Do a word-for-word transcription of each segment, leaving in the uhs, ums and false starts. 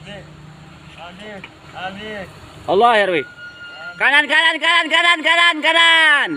Allah ya Rwi. Kanan kanan kanan kanan kanan kanan.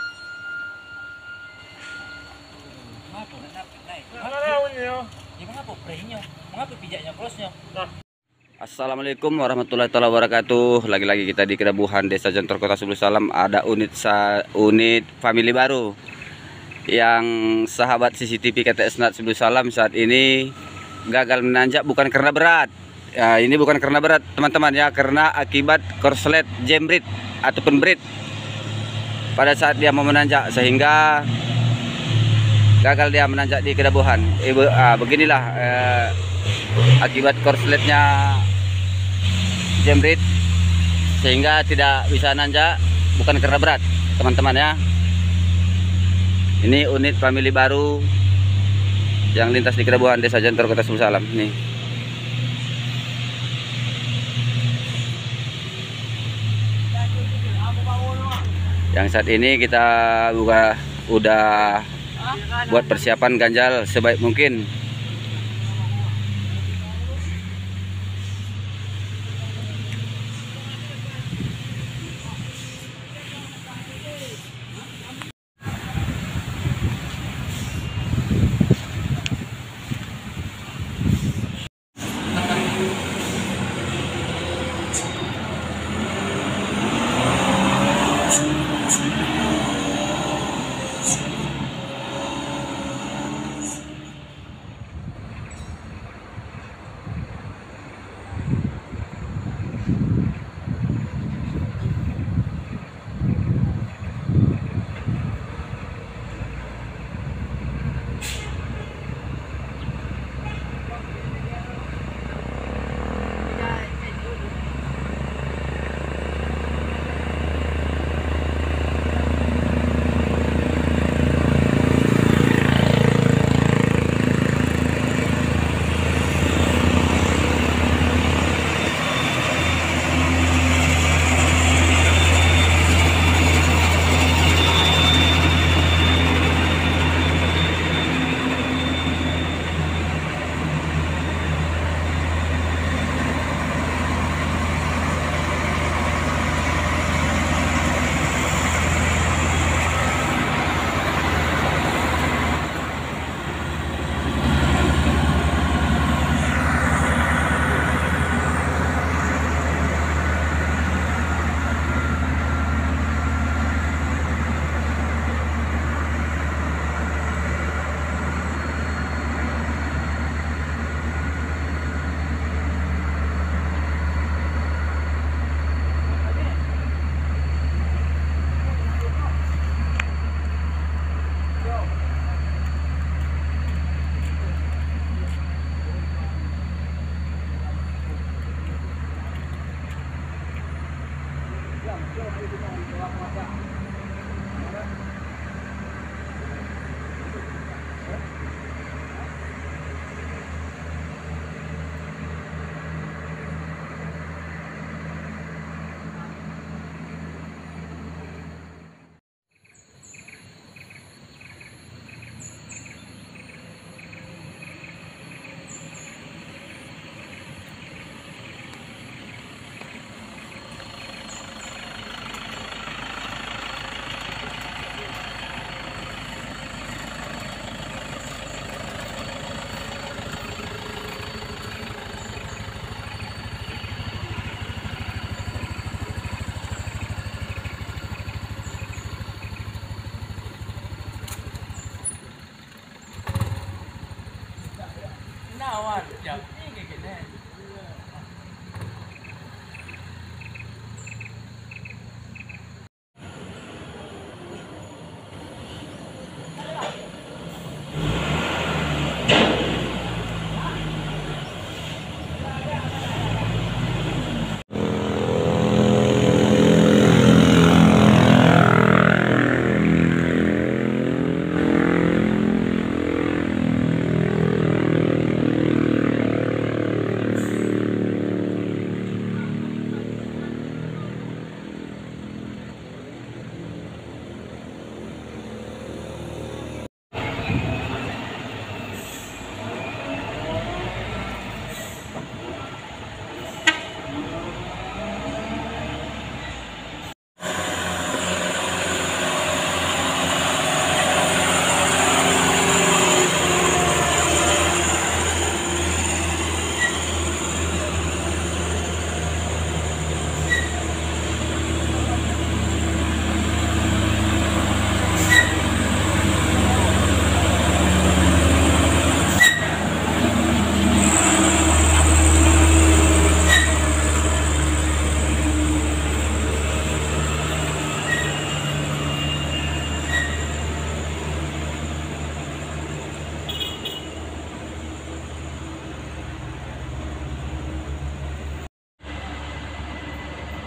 Assalamualaikum warahmatullahi wabarakatuh. Lagi-lagi kita di Kedabuhan Desa Jontor Kota Sebelu Salam. Ada unit sa unit family baru yang sahabat C C T V K T S N A T Sebelu Salam saat ini gagal menanjak, bukan karena berat. Ya, ini bukan karena berat teman-teman ya, karena akibat korslet jembrit ataupun brit pada saat dia mau menanjak, sehingga gagal dia menanjak di Kedabuhan. Ibu, ah, beginilah eh, akibat korsletnya jembrit sehingga tidak bisa nanjak, bukan karena berat teman-teman ya. Ini unit family baru yang lintas di Kedabuhan Desa Jontor Kota Sebelu Salam nih. Yang saat ini kita buka udah buat persiapan ganjal sebaik mungkin.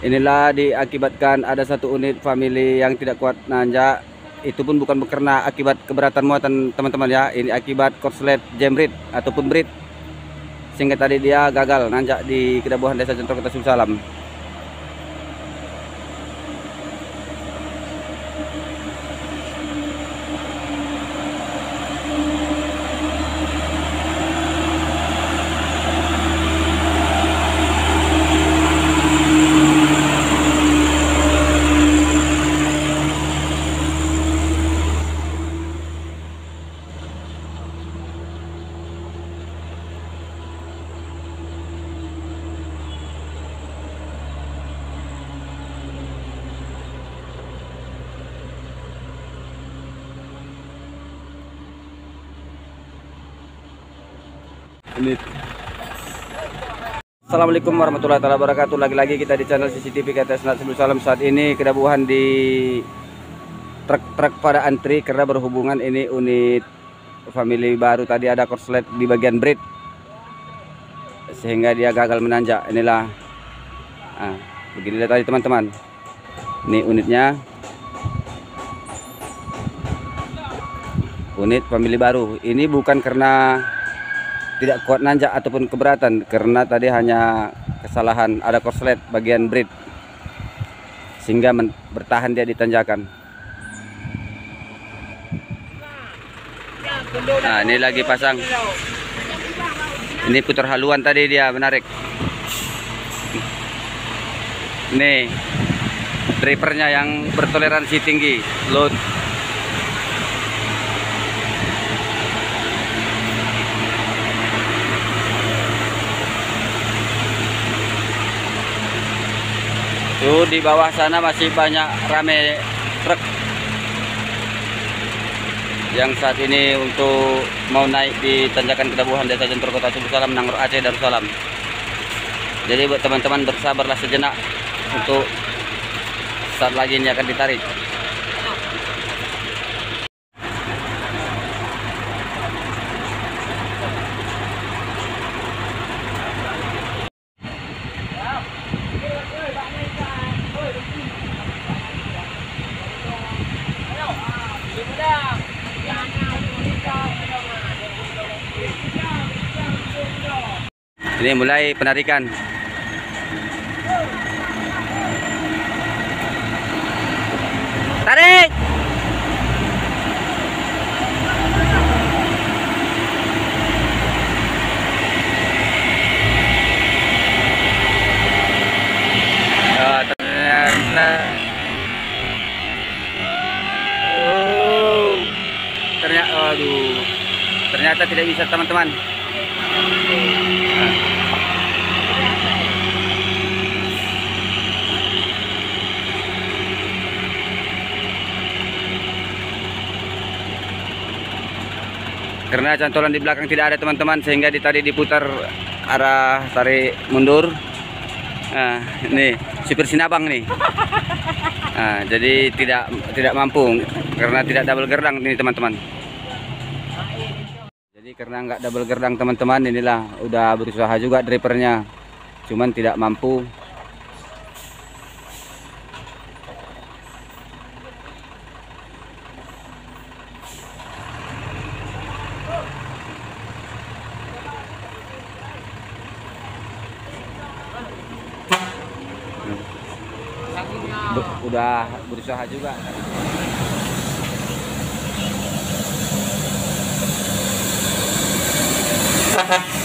Inilah diakibatkan ada satu unit family yang tidak kuat nanjak. Itu pun bukan karena akibat keberatan muatan teman-teman ya. Ini akibat korslet jemrit ataupun brit, sehingga tadi dia gagal nanjak di Kedabuhan Desa Jontor Kota Sumber Salam. Ini. Assalamualaikum warahmatullahi wabarakatuh. Lagi-lagi kita di channel C C T V K T S Sumber Salam. Saat ini Kedabuhan di truk-truk pada antri karena berhubungan ini unit family baru tadi ada korslet di bagian brit, sehingga dia gagal menanjak. Inilah ah, beginilah tadi teman-teman. Ini unitnya, unit family baru. Ini bukan karena tidak kuat nanjak ataupun keberatan, karena tadi hanya kesalahan ada korslet bagian brit, sehingga bertahan dia di tanjakan. Nah, ini lagi pasang. Ini putar haluan tadi dia menarik. Nih drivernya yang bertoleransi tinggi, load. Tuh di bawah sana masih banyak rame truk yang saat ini untuk mau naik di tanjakan Kedabuhan Desa Jontor Kota Sumber Salam, Nanggor Aceh, Darussalam. Jadi buat teman-teman bersabarlah sejenak untuk saat lagi ini akan ditarik. Ini mulai penarikan. Tarik. Oh, ternyata. Oh, ternyata, aduh, ternyata tidak bisa teman-teman. Karena cantolan di belakang tidak ada teman-teman, sehingga di tadi diputar arah tarik mundur. Nah, ini supir Sinabang nih. Nah, jadi tidak tidak mampu karena tidak double gerdang ini teman-teman. Jadi karena nggak double gerdang teman-teman, inilah udah berusaha juga drivernya, cuman tidak mampu. Udah berusaha juga.